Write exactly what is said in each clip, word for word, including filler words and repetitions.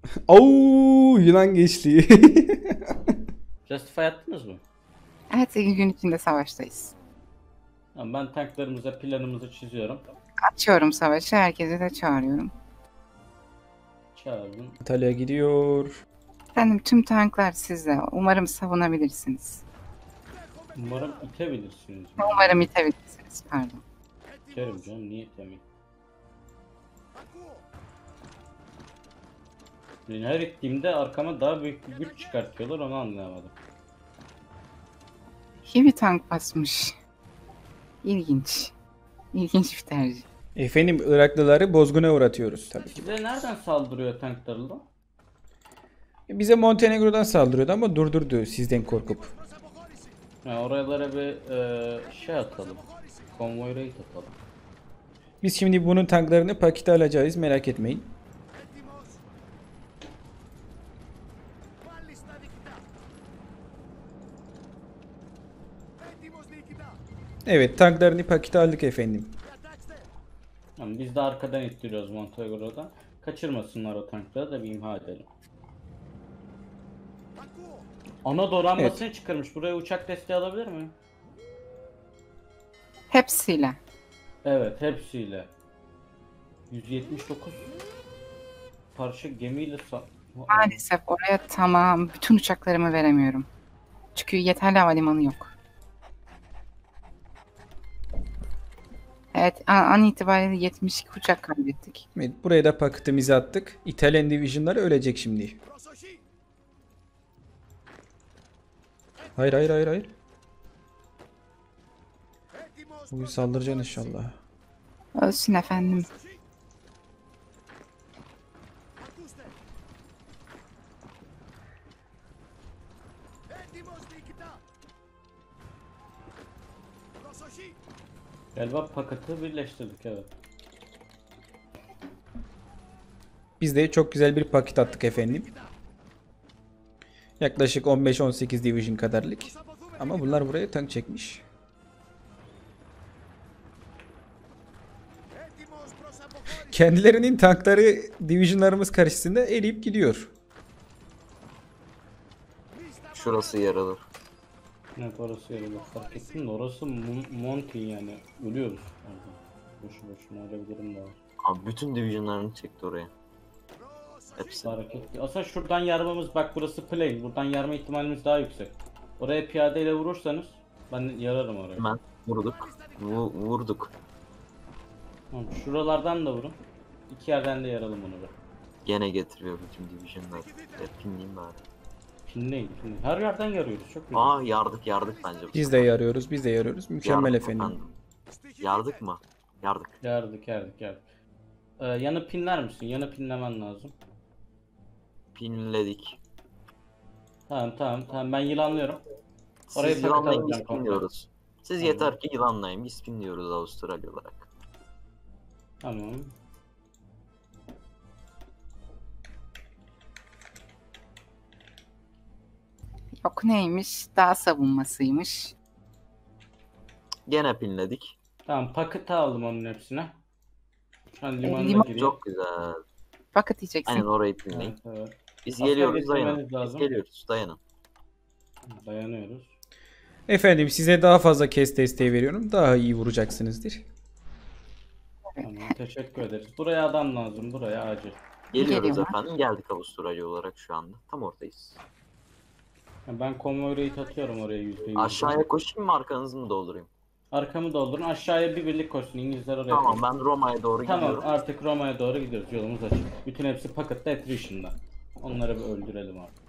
Oo, Yunan geçti. Justify attınız mı? Evet, iki gün içinde savaştayız. Tamam, ben tanklarımıza planımızı çiziyorum. Açıyorum savaşı, herkese de çağırıyorum. Çağırın. İtalya gidiyor. Efendim, tüm tanklar sizde. Umarım savunabilirsiniz. Umarım itebilirsiniz. Umarım itebilirsiniz, pardon. İterim canım, niye itemeyim? Yani her ittiğimde arkama daha büyük bir güç çıkartıyorlar, onu anlayamadım. İyi bir tank basmış. İlginç. İlginç bir tercih. Efendim Iraklıları bozguna uğratıyoruz tabii ki. Size nereden saldırıyor tanklarla? Bize Montenegro'dan saldırıyordu ama durdurdu sizden korkup. Yani oralara bir e, şey atalım. Konvoy raid atalım. Biz şimdi bunun tanklarını pakete alacağız, merak etmeyin. Evet, tanklarını pakete aldık efendim. Yani biz de arkadan ittiriyoruz Montenegro'dan. Kaçırmasınlar o tankları da bir imha edelim. Ana donanmasını Evet. çıkarmış. Buraya uçak desteği alabilir mi? Hepsiyle. Evet, hepsiyle. yüz yetmiş dokuz parça gemiyle sa- Maalesef oraya tamam bütün uçaklarımı veremiyorum. Çünkü yeterli havalimanı yok. Evet, an, an itibariyle yetmiş iki uçak kaybettik. Evet, buraya da paketimizi attık. İtalyan divisionları ölecek şimdi. Hayır hayır hayır hayır. Bugün saldıracaksın inşallah. Ölsün efendim. Galiba paketi birleştirdik, evet. Biz de çok güzel bir paket attık efendim. Yaklaşık on beş on sekiz division kadarlık. Ama bunlar buraya tank çekmiş. Kendilerinin tankları divisionlarımız karşısında eriyip gidiyor. Şurası yaralı. Evet, orası yarılı. Fark ettin mi? Orası Mon- Monty yani. Ölüyoruz. Orada. Boşu boşuna öyle bir durum da var. Abi bütün divisionlarını çekti oraya. Hepsi. Fark etti. Aslında şuradan yarmamız, bak burası plain. Buradan yarma ihtimalimiz daha yüksek. Oraya piyadeyle vurursanız ben yararım oraya. Hemen vurduk. Vu- vurduk. Tamam, şuralardan da vurun. İki yerden de yaralım onu da. Gene getiriyor bütün divisionları. Pinleyim bari. Pinleyin, pinleyin. Her yerden yarıyoruz. Çok güzel. Aa yardık yardık bence. bu Biz de sefer. yarıyoruz, biz de yarıyoruz. Mükemmel Yardık efendim. Yardık mı? Yardık. Yardık, yardık, yardık. Ee, yanı pinler misin? Yanı pinlemen lazım. Pinledik. Tamam, tamam, tamam. Ben yılanlıyorum. Siz Orayı paket yılanlayın biz alacağım komple. pinliyoruz. Siz Tamam. yeter ki yılanlayın biz pinliyoruz Avustralya olarak. Tamam. Yok neymiş? Dağ savunmasıymış. Gene pinledik. Tamam, paketi aldım onun hepsine. Şu an limanına liman- giriyor. Çok güzel. Fakat diyeceksin. Aynen orayı pinleyin. Evet, evet. Biz Asker geliyoruz dayanın. getirmeniz Biz lazım. geliyoruz dayanın. Dayanıyoruz. Efendim size daha fazla kes desteği veriyorum. Daha iyi vuracaksınızdır. Tamam, teşekkür ederiz. Buraya adam lazım, buraya acil. Geliyoruz Geliyorlar. efendim. Geldik Avustralya olarak şu anda. Tam ortayız. Ya ben konvoy raid atıyorum oraya yüzde yüz. Aşağıya koşayım mı arkanızı mı doldurayım? Arkamı doldurun, aşağıya bir birlik koşsun. İngilizler oraya Tamam koşsun. ben Roma'ya doğru Tamam, gidiyorum. artık Roma'ya doğru gidiyoruz. Yolumuz açık. Bütün hepsi pakette attrition'da. Onları bir öldürelim abi.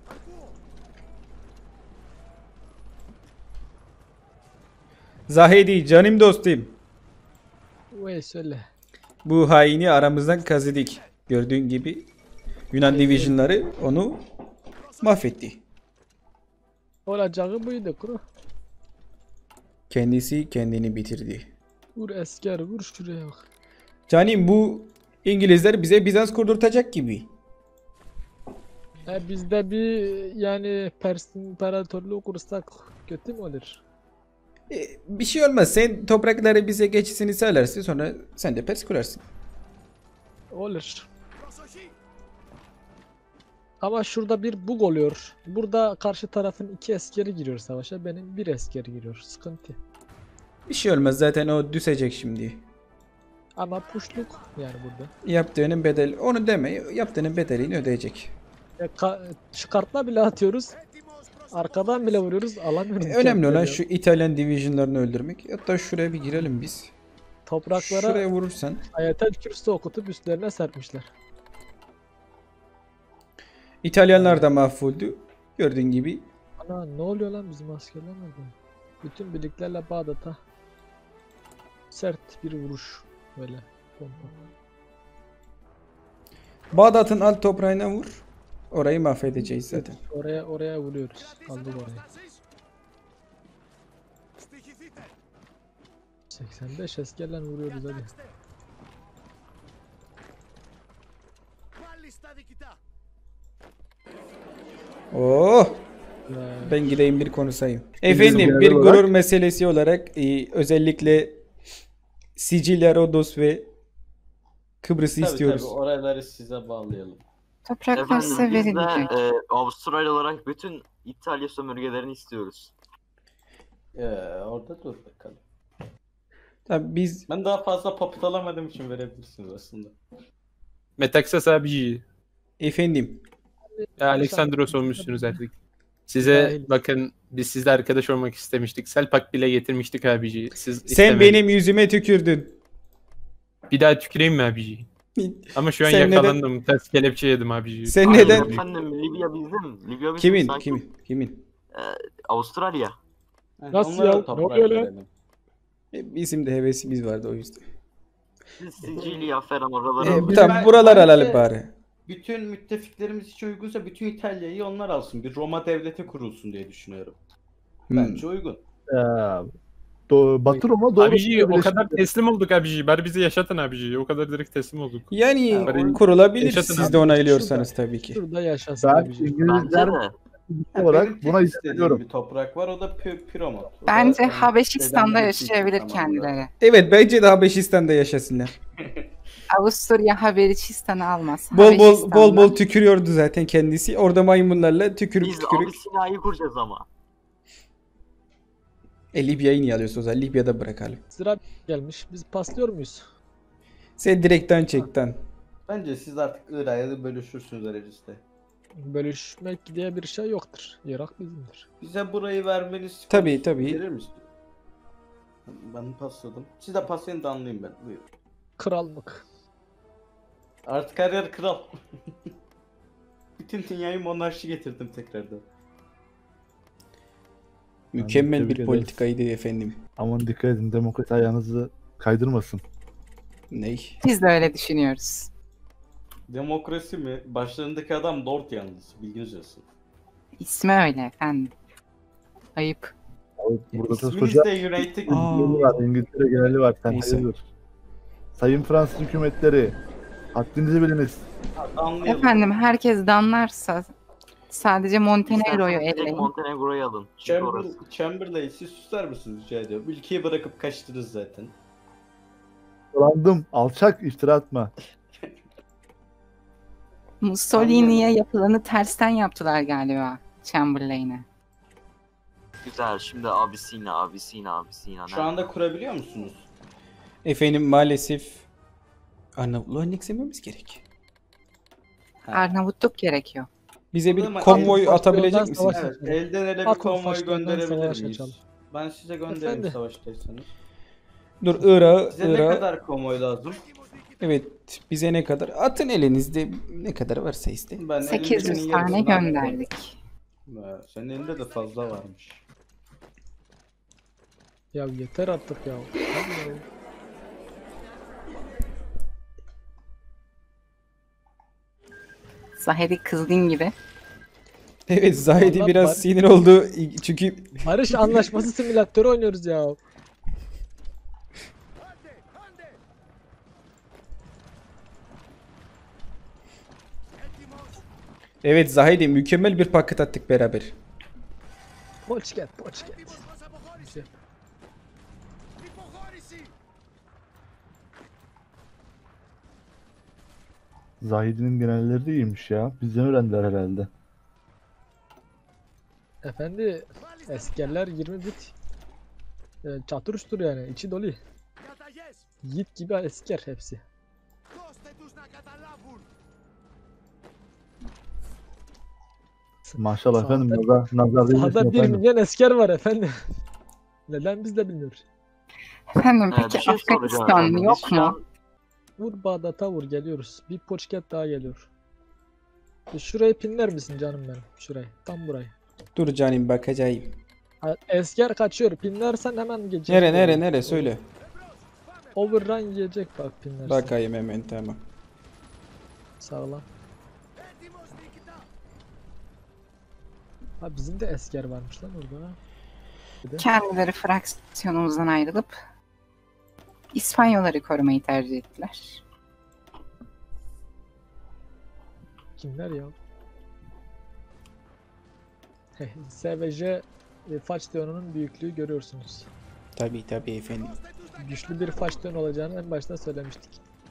Zahedi canım dostum. Vay söyle. Bu haini aramızdan kazıdık. Gördüğün gibi Yunan divisionları onu mahvetti. Olacağı buydu kuru. Kendisi kendini bitirdi. Vur asker vur şuraya bak. Canım bu İngilizler bize Bizans kurdurtacak gibi. E bizde bir yani Pers İmparatorluğu kursak kötü mü olur? E, bir şey olmaz. Sen toprakları bize geçişini sağlarsın. Sonra sen de Pers kurarsın. Olur. Ama şurada bir bug oluyor. Burada karşı tarafın iki askeri giriyor savaşa. Benim bir askeri giriyor. Sıkıntı. Bir şey olmaz zaten o düşecek şimdi. Ama puşluk yani burada. Yaptığının bedeli onu deme yaptığının bedelini ödeyecek. Ya ka- çıkartma bile atıyoruz. Arkadan bile vuruyoruz. Alamıyoruz. Önemli olan Ya. şu İtalyan divisionlarını öldürmek. Hatta şuraya bir girelim biz. Topraklara Şuraya vurursan. Ayetel Kürsü okutup üstlerine serpmişler. İtalyanlar da mahvoldu. Gördüğün gibi. Ana ne oluyor lan bizim askerler nerede? Bütün birliklerle Bağdat'a sert bir vuruş böyle. Pompa. Bağdat'ın alt toprağına vur. Orayı mahvedeceğiz zaten. Oraya oraya vuruyoruz. Aldık orayı. seksen beş askerle vuruyoruz hadi. Oh! Ee, Ben gideyim bir konuşayım. Efendim genel bir olarak- gurur meselesi olarak e, özellikle Sicilya, Rodos ve Kıbrıs'ı Tabii istiyoruz. tabii oraları size bağlayalım. Topraklar size Efendim biz de verilecek. e, Avustralya olarak bütün İtalya sömürgelerini istiyoruz. Ee, orada dur bakalım. Tabii biz Ben daha fazla papıt alamadığım için verebilirsiniz aslında. Metaxas abici. efendim Ya Aleksandros olmuşsunuz artık. Size Dahil. bakın biz sizle arkadaş olmak istemiştik. Selpak bile getirmiştik abici. Siz sen istemediniz. benim yüzüme tükürdün. Bir daha tüküreyim mi abici? Ama şu an Sen neden- yakalandım. Ters kelepçe yedim abici. Sen Hayır neden? efendim Libya bizim. Libya bizim. Kimin? sakin. Kimin? Kimin? Avustralya. Heh, Nasıl onlara ya? da Ne toprak oluyor lan? verelim. E, Bizim de hevesimiz vardı o yüzden. Biz Sicilya falan oraları E, alırız. tamam ben- buralar bence- alalım bari. Bütün müttefiklerimiz için uygunsa bütün İtalya'yı onlar alsın. Bir Roma devleti kurulsun diye düşünüyorum. Hmm. Bence uygun. Ee, do Batı Roma doğru. Abici o kadar teslim olduk abici. Bari bizi yaşatın abici. O kadar direkt teslim olduk. Yani Bari- kurulabilir Yaşatın siz abi. de onaylıyorsanız tabii ki. Şurada yaşasın Ben abici. Bence İngilizler de. Ha, olarak benim buna tek izin istediğim veriyorum. bir toprak var o da Pü- Piromot. O da Bence yani Habeşistan'da dedemlerin için yaşayabilir zamanında. kendileri. Evet bence de Habeşistan'da yaşasınlar. Avusturya Habeşistan'ı almaz. Bol bol bol Habeşistan'da- bol tükürüyordu zaten kendisi. Orada maymunlarla tükürük Biz tükürük. Abisina'yı kuracağız ama. E Libya'yı niye alıyorsun o zaman? Libya'da bırakalım. Sıra gelmiş. Biz paslıyor muyuz? Sen direkten çekten. Bence siz artık Irak'ı bölüşürsünüz Erecis'te. Bölüşmek diye bir şey yoktur. Irak bizimdir. Bize burayı vermeniz Tabii, tabii. Verir misin? Ben pasladım. Siz de paslayın da anlayayım ben. Buyurun. Krallık. Artık her yer kral. Bütün dünyayı monarşi getirdim tekrardan. Mükemmel tebrik bir ederiz. politikaydı efendim. Aman dikkat edin, demokrasi ayağınızı kaydırmasın. Ney? Biz de öyle düşünüyoruz. Demokrasi mi? Başlarındaki adam Lord yalnız. Bilginiz olsun. İsmi öyle efendim. Ayıp. Abi, burada da İsminiz koca de United. Aa. geneli var, İngiltere geneli var. Sen Neyse. hayırdır? Sayın Fransız hükümetleri, haddinizi biliniz. Anlayalım. Efendim herkes danlarsa sadece Montenegro'yu İsterseniz tek elleyin. Montenegro'yu alın. Çünkü Chamber, orası. Chamberlain siz susar mısınız rica ediyorum. Ülkeyi bırakıp kaçtınız zaten. Dolandım, alçak, iftira atma. Mussolini'ye yapılanı tersten yaptılar galiba Chamberlain'e. Güzel. Şimdi Abisina, Abisina, Abisina. Şu anda kurabiliyor musunuz? Efendim maalesef Arnavutluğu anneksememiz gerek. Ha. Arnavutluk gerekiyor. Bize bir Ama konvoy Başlıyordan atabilecek misiniz? savaş- Evet, elden ele bir Atın konvoy başlarından gönderebilir savaş miyiz? açalım. Ben size göndereyim Efendim? savaştaysanız. Dur Irak'a, Size ne Irak'a. kadar konvoy lazım? Evet bize ne kadar? Atın elinizde ne kadar varsa iste. Ben sekiz elimdekinin yüz tane yarısını aldım. gönderdik. Ha, senin elinde de fazla varmış. Ya yeter artık ya. Hadi ya. Zahedi kızgın gibi. Evet Zahidi Vallahi biraz var. sinir oldu çünkü Barış anlaşması simülatörü oynuyoruz ya. evet Zahidi mükemmel bir paket attık beraber. Polçket, polçket. Bir şey. Zahidi'nin genelleri de iyiymiş ya. Bizden öğrendiler herhalde. Efendi askerler yirmi bit. E, çatır uçtur yani içi dolu. Yiğit gibi asker hepsi. Maşallah Sahada- efendim. Nazar, nazar değmesin Sahada bir efendim. milyon asker var efendim. Neden biz de bilmiyoruz. Efendim Ee, peki bir şey soracağım Afganistan efendim. Biz yok şu mu? an- Vur Bağdat'a vur geliyoruz. Bir poçket daha geliyor. E, şurayı pinler misin canım benim? Şurayı. Tam burayı. Dur canım bakacağım. Ha, Asker kaçıyor. Pinlersen hemen geçecek. Nere nere nere söyle. Overrun yiyecek bak pinlersen. Bakayım hemen tamam. Sağlam. Ha bizim de asker varmış lan orada. Bir de. Kendileri fraksiyonumuzdan ayrılıp İspanyolları korumayı tercih ettiler. Kimler ya? S V J e, Façdion'un büyüklüğü görüyorsunuz. Tabii tabii efendim. Güçlü bir Façdion olacağını en başta söylemiştik.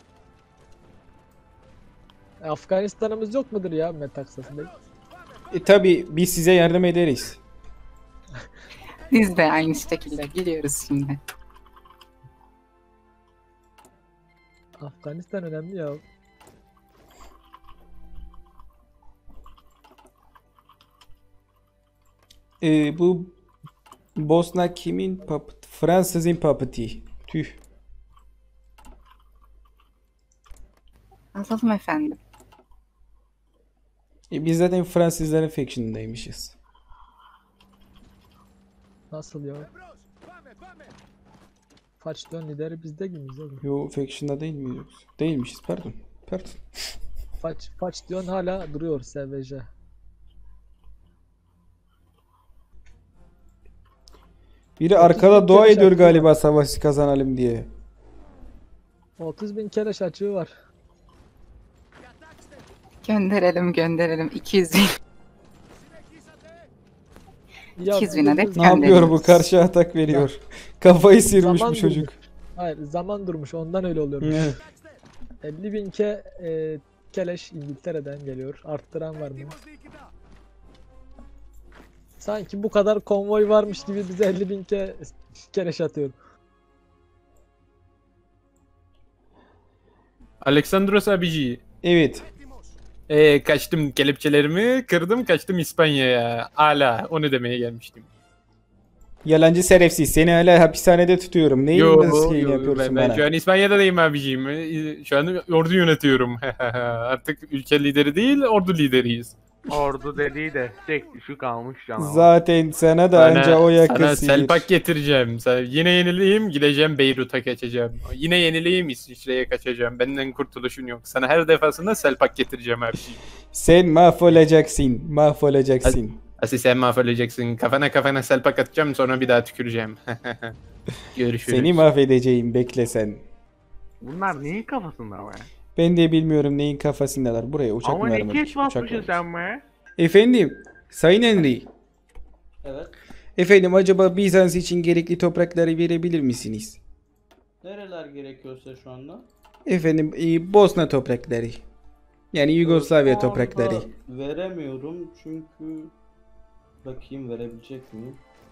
E, Afganistan'ımız yok mudur ya Metaxas Bey? E tabii biz size yardım ederiz. Biz de aynı şekilde gidiyoruz şimdi. Afganistan önemli ya. E, bu Bosna kimin papıt? Fransızın papıtı. Tüh. Alalım efendim. E, biz zaten Fransızların faction'ındaymışız. Nasıl ya? Façdion lideri bizde gibiyiz oğlum. Yo faction'da değil miyiz yoksa? Değilmişiz pardon. Pardon. Faç, Façdion hala duruyor S V J. Biri arkada dua ediyor galiba savaşı kazanalım diye. otuz bin keleş açığı var. Gönderelim gönderelim. iki yüz bin. Ya, iki yüz bin adet Ne yapıyor bu? göndeririz. Karşı atak veriyor. Kafayı sıyırmış Zaman bu çocuk. durmuş. Hayır zaman durmuş ondan öyle oluyormuş. Evet. elli bin ke e, keleş İngiltere'den geliyor. Arttıran var mı? Sanki bu kadar konvoy varmış gibi bize elli bin ke keleş atıyor. Alexandros abici. Evet. Ee, kaçtım kelepçelerimi kırdım kaçtım İspanya'ya. Hala onu demeye gelmiştim. Yalancı şerefsiz. Seni hala hapishanede tutuyorum. Neyin Yo, nasıl yo, yapıyorsun ben, ben bana? şu an İspanya'dayım abiciğim. Ee, Şu an ordu yönetiyorum. Artık ülke lideri değil ordu lideriyiz. Ordu dediği de tek düşük almış canavar. Zaten sana da anca o Sana yakın selpak getireceğim. Sen- Yine yenileyim gideceğim Beyrut'a kaçacağım. Yine yenileyim İsviçre'ye kaçacağım. Benden kurtuluşun yok. Sana her defasında selpak getireceğim abiciğim. Sen mahvolacaksın. Mahvolacaksın. Asi sen mahvolacaksın. Kafana kafana selpak atacağım sonra bir daha tüküreceğim. Görüşürüz. Seni mahvedeceğim. Bekle sen. Bunlar neyin kafasında be? Ben de bilmiyorum neyin kafasındalar. Buraya uçak Ama mı ne vermemiş? keş Uçak basmışsın vermiş. sen be? Efendim. Sayın Henry. Evet. Efendim acaba Bizans için gerekli toprakları verebilir misiniz? Nereler gerekiyorsa şu anda? Efendim e, Bosna toprakları. Yani Yugoslavya Şu anda toprakları. Veremiyorum çünkü bakayım verebilecek miyim?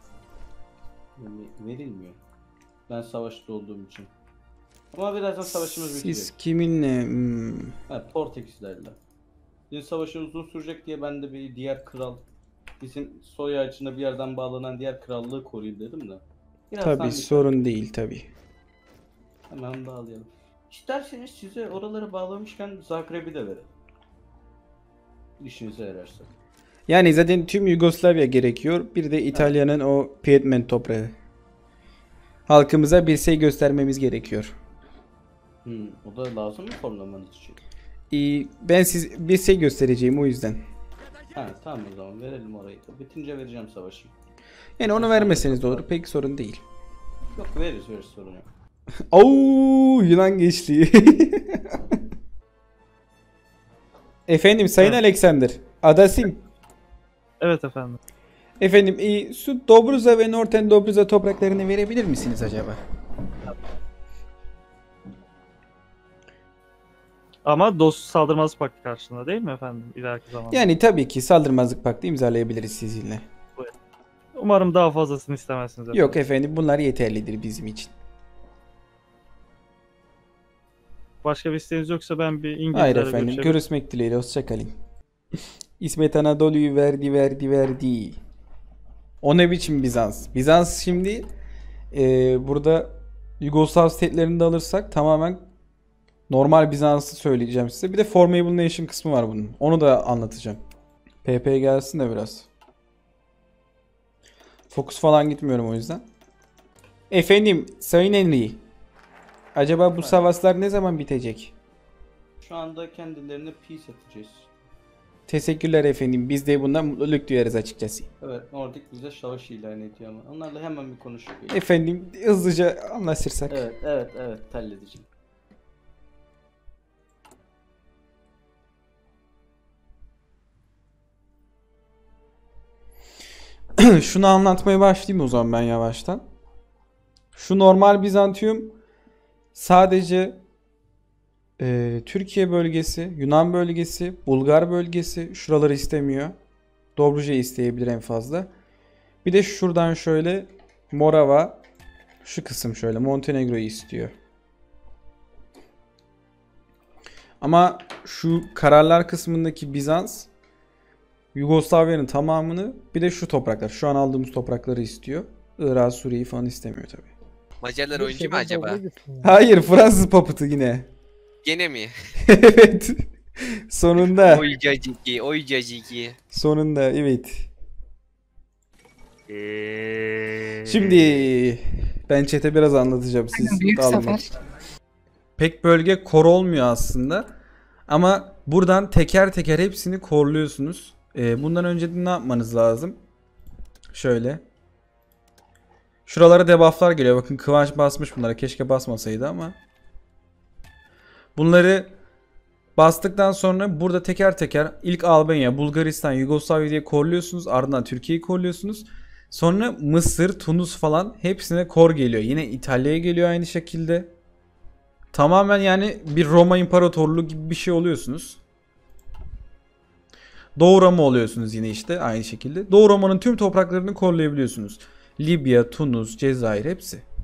Yani verilmiyor. Ben savaşta olduğum için. Ama birazdan savaşımız bitecek. Siz kiminle? Hmm. Ha, Portekizlerle. Bizim savaşın uzun sürecek diye ben de bir diğer kral, bizim soy ağacına bir yerden bağlanan diğer krallığı koruyayım dedim de. Birazdan Tabii biter. sorun değil tabii. Hemen bağlayalım. İsterseniz size oraları bağlamışken Zagreb'i de verelim. İşinize yararsa. Yani zaten tüm Yugoslavya gerekiyor. Bir de İtalya'nın o Piedmont toprağı. Halkımıza bir şey göstermemiz gerekiyor. Hmm, o da lazım mı formlamanız için? Ee, ben siz bir şey göstereceğim o yüzden. Ha tamam o zaman verelim orayı da. Bitince vereceğim savaşı. Yani onu vermeseniz de olur. Pek sorun değil. Yok veririz veririz sorun yok. Oo, Yunan geçti. Efendim Sayın Alexander. Adasim. Evet efendim. Efendim e, şu Dobruza ve Northern Dobruza topraklarını verebilir misiniz acaba? Ama dost saldırmaz paktı karşılığında değil mi efendim ileriki zamanda? Yani tabii ki saldırmazlık paktı imzalayabiliriz sizinle. Umarım daha fazlasını istemezsiniz efendim. Yok efendim, bunlar yeterlidir bizim için. Başka bir isteğiniz yoksa ben bir İngilizlerle Hayır efendim, görüşebilirim. görüşmek dileğiyle, hoşçakalın. İsmet Anadolu'yu verdi verdi verdi. O ne biçim Bizans? Bizans şimdi e, burada Yugoslav statelerini de alırsak tamamen normal Bizans'ı söyleyeceğim size. Bir de Formable Nation kısmı var bunun. Onu da anlatacağım. P P gelsin de biraz. Fokus falan gitmiyorum o yüzden. Efendim Sayın Henry. Acaba bu savaşlar ne zaman bitecek? Şu anda kendilerine peace atacağız. Teşekkürler efendim. Biz de bundan mutluluk duyarız açıkçası. Evet, Nordik bize savaş ilan ediyor ama. Onlarla hemen bir konuşup gelelim. Efendim hızlıca anlaşırsak. Evet, evet, evet. Halledeceğim. Şunu anlatmaya başlayayım o zaman ben yavaştan. Şu normal Bizantium sadece e, Türkiye bölgesi, Yunan bölgesi, Bulgar bölgesi şuraları istemiyor. Dobruca isteyebilir en fazla. Bir de şuradan şöyle Morava, şu kısım şöyle Montenegro'yu istiyor. Ama şu kararlar kısmındaki Bizans Yugoslavya'nın tamamını, bir de şu topraklar, şu an aldığımız toprakları istiyor. Irak, Suriye'yi falan istemiyor tabii. Macarlar Bir oyuncu şeyden mu acaba? dalga geçsin ya. Hayır, Fransız papıtı yine. Gene mi? Evet. Sonunda. Oy caciki, oy caciki. Sonunda evet. Eee... Şimdi ben chat'e biraz anlatacağım. Siz Büyük dağılmayın. zafer. Pek bölge kor olmuyor aslında. Ama buradan teker teker hepsini korluyorsunuz. Ee, bundan önce de ne yapmanız lazım? Şöyle. Şuralara debufflar geliyor. Bakın Kıvanç basmış bunlara. Keşke basmasaydı ama. Bunları bastıktan sonra burada teker teker ilk Albanya, Bulgaristan, Yugoslavya diye korluyorsunuz. Ardından Türkiye'yi korluyorsunuz. Sonra Mısır, Tunus falan hepsine kor geliyor. Yine İtalya'ya geliyor aynı şekilde. Tamamen yani bir Roma İmparatorluğu gibi bir şey oluyorsunuz. Doğu Roma oluyorsunuz yine işte aynı şekilde. Doğu Roma'nın tüm topraklarını korlayabiliyorsunuz. Libya, Tunus, Cezayir hepsi.